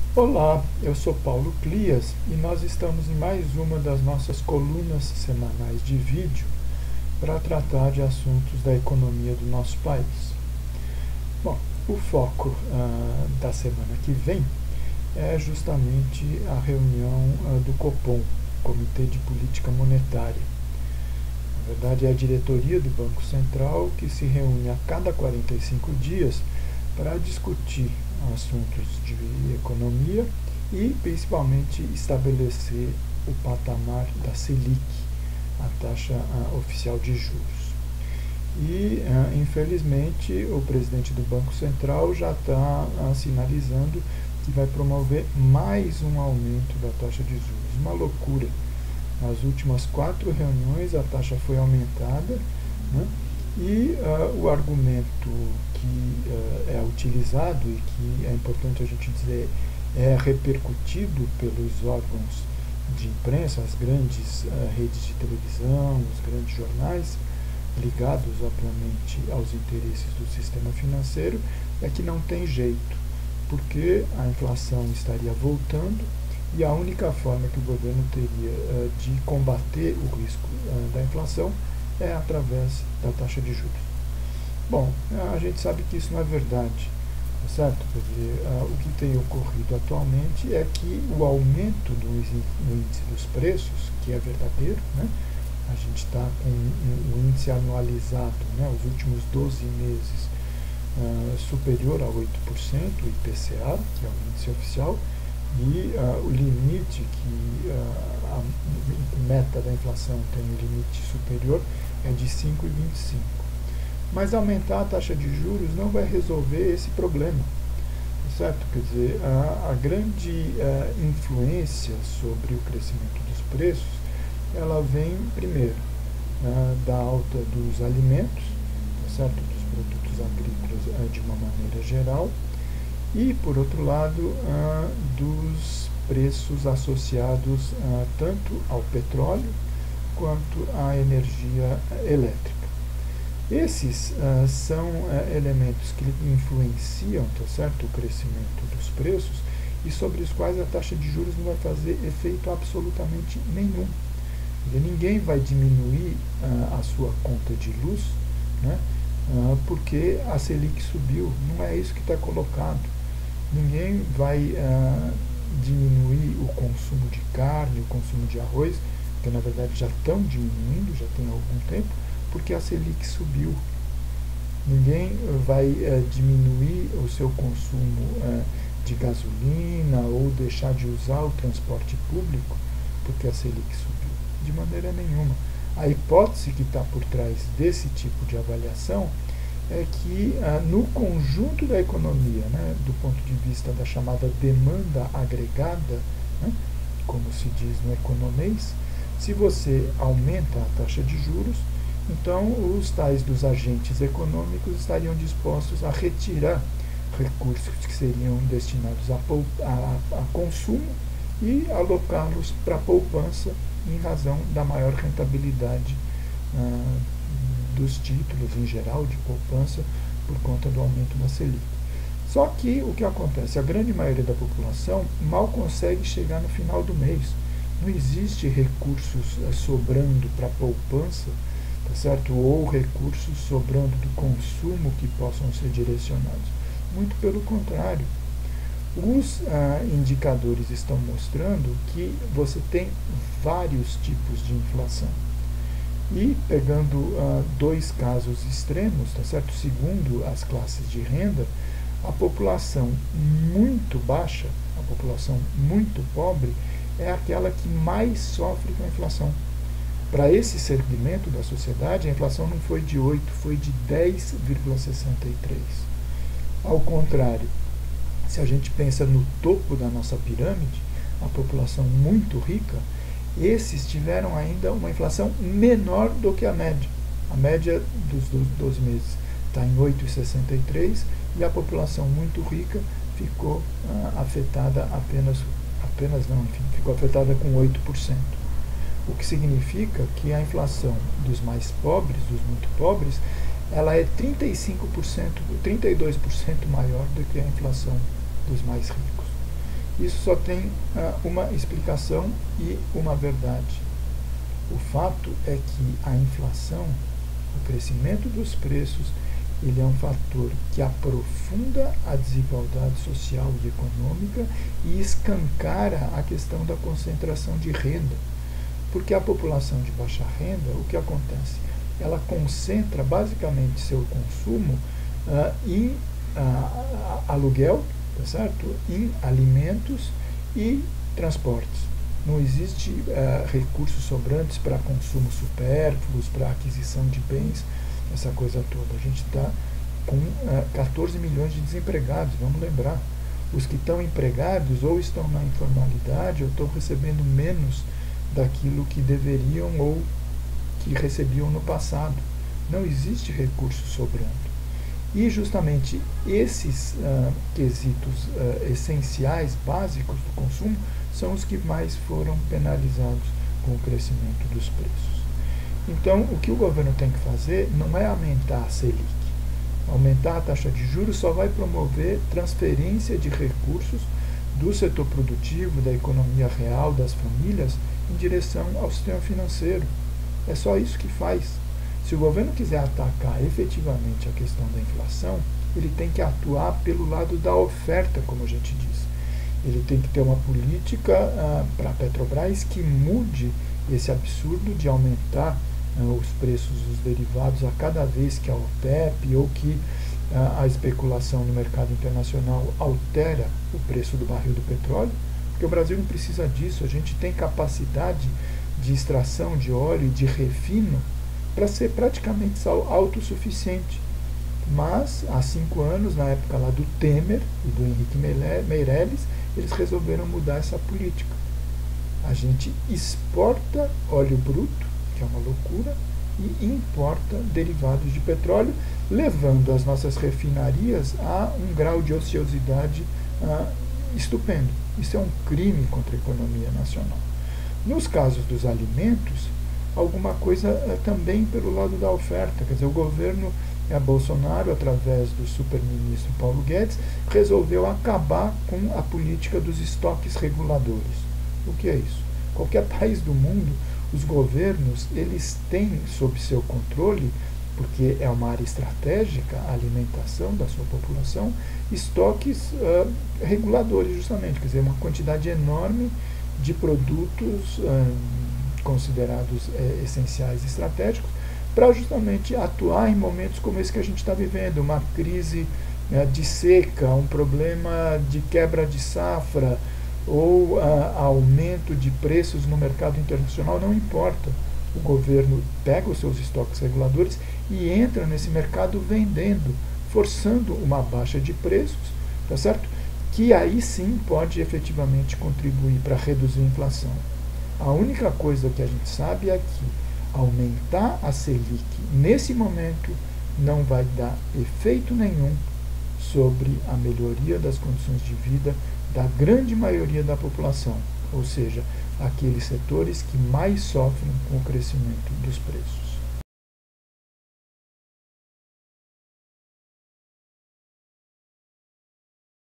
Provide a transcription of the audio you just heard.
Olá, eu sou Paulo Clias e nós estamos em mais uma das nossas colunas semanais de vídeo para tratar de assuntos da economia do nosso país. Bom, o foco da semana que vem é justamente a reunião do Copom, Comitê de Política Monetária. Na verdade, é a diretoria do Banco Central que se reúne a cada 45 dias para discutir assuntos de economia e principalmente estabelecer o patamar da Selic, a taxa oficial de juros. E, infelizmente, o presidente do Banco Central já está sinalizando que vai promover mais um aumento da taxa de juros. Uma loucura. Nas últimas 4 reuniões a taxa foi aumentada, né? E o argumento que é utilizado e que é importante a gente dizer é repercutido pelos órgãos de imprensa, as grandes redes de televisão, os grandes jornais, ligados obviamente aos interesses do sistema financeiro, é que não tem jeito, porque a inflação estaria voltando e a única forma que o governo teria de combater o risco da inflação é através da taxa de juros. Bom, a gente sabe que isso não é verdade, certo? Quer dizer, o que tem ocorrido atualmente é que o aumento no índice dos preços, que é verdadeiro, né? A gente está com um índice anualizado, né, os últimos 12 meses, superior a 8%, o IPCA, que é o índice oficial, e o limite que a meta da inflação tem um limite superior é de 5,25. Mas aumentar a taxa de juros não vai resolver esse problema, certo? Quer dizer, a grande influência sobre o crescimento dos preços, ela vem primeiro da alta dos alimentos, certo? Dos produtos agrícolas de uma maneira geral, e por outro lado dos preços associados tanto ao petróleo quanto à energia elétrica. Esses são elementos que influenciam, tá certo, o crescimento dos preços e sobre os quais a taxa de juros não vai fazer efeito absolutamente nenhum. Ninguém vai diminuir a sua conta de luz, né, porque a Selic subiu. Não é isso que está colocado. Ninguém vai diminuir o consumo de carne, o consumo de arroz, que na verdade já estão diminuindo, já tem algum tempo, porque a Selic subiu. Ninguém vai diminuir o seu consumo de gasolina ou deixar de usar o transporte público porque a Selic subiu. De maneira nenhuma. A hipótese que está por trás desse tipo de avaliação é que no conjunto da economia, né, do ponto de vista da chamada demanda agregada, né, como se diz no economês, se você aumenta a taxa de juros, então os tais dos agentes econômicos estariam dispostos a retirar recursos que seriam destinados a consumo e alocá-los para a poupança em razão da maior rentabilidade dos títulos em geral de poupança por conta do aumento da Selic. Só que o que acontece? A grande maioria da população mal consegue chegar no final do mês. Não existe recursos sobrando para poupança, tá certo? Ou recursos sobrando do consumo que possam ser direcionados. Muito pelo contrário. Os indicadores estão mostrando que você tem vários tipos de inflação. E pegando dois casos extremos, tá certo? Segundo as classes de renda, a população muito baixa, a população muito pobre, é aquela que mais sofre com a inflação. Para esse segmento da sociedade, a inflação não foi de 8, foi de 10,63. Ao contrário, se a gente pensa no topo da nossa pirâmide, a população muito rica, esses tiveram ainda uma inflação menor do que a média. A média dos 12 meses está em 8,63 e a população muito rica ficou afetada ficou afetada com 8%. O que significa que a inflação dos mais pobres, dos muito pobres, ela é 32% maior do que a inflação dos mais ricos. Isso só tem uma explicação e uma verdade. O fato é que a inflação, o crescimento dos preços, ele é um fator que aprofunda a desigualdade social e econômica e escancara a questão da concentração de renda. Porque a população de baixa renda, o que acontece? Ela concentra basicamente seu consumo em aluguel, tá certo? Em alimentos e transportes. Não existe recursos sobrantes para consumo supérfluos, para aquisição de bens, essa coisa toda. A gente está com 14 milhões de desempregados, vamos lembrar. Os que estão empregados ou estão na informalidade ou estão recebendo menos daquilo que deveriam ou que recebiam no passado. Não existe recurso sobrando. E justamente esses quesitos essenciais, básicos do consumo, são os que mais foram penalizados com o crescimento dos preços. Então, o que o governo tem que fazer não é aumentar a Selic. Aumentar a taxa de juros só vai promover transferência de recursos do setor produtivo, da economia real, das famílias, em direção ao sistema financeiro. É só isso que faz. Se o governo quiser atacar efetivamente a questão da inflação, ele tem que atuar pelo lado da oferta, como a gente diz. Ele tem que ter uma política para a Petrobras que mude esse absurdo de aumentar os preços dos derivados a cada vez que a OPEP ou que a especulação no mercado internacional altera o preço do barril do petróleo, porque o Brasil não precisa disso. A gente tem capacidade de extração de óleo e de refino para ser praticamente autossuficiente. Mas, há 5 anos, na época lá do Temer e do Henrique Meirelles, eles resolveram mudar essa política. A gente exporta óleo bruto, que é uma loucura, e importa derivados de petróleo, levando as nossas refinarias a um grau de ociosidade estupendo. Isso é um crime contra a economia nacional. Nos casos dos alimentos, alguma coisa também pelo lado da oferta. Quer dizer, o governo Bolsonaro, através do superministro Paulo Guedes, resolveu acabar com a política dos estoques reguladores. O que é isso? Qualquer país do mundo, os governos, eles têm sob seu controle, porque é uma área estratégica, a alimentação da sua população, estoques reguladores, justamente, quer dizer, uma quantidade enorme de produtos considerados essenciais e estratégicos, para justamente atuar em momentos como esse que a gente está vivendo, uma crise de seca, um problema de quebra de safra, ou aumento de preços no mercado internacional, não importa. O governo pega os seus estoques reguladores e entra nesse mercado vendendo, forçando uma baixa de preços, tá certo? Que aí sim pode efetivamente contribuir para reduzir a inflação. A única coisa que a gente sabe é que aumentar a Selic nesse momento não vai dar efeito nenhum sobre a melhoria das condições de vida da grande maioria da população, ou seja, aqueles setores que mais sofrem com o crescimento dos preços.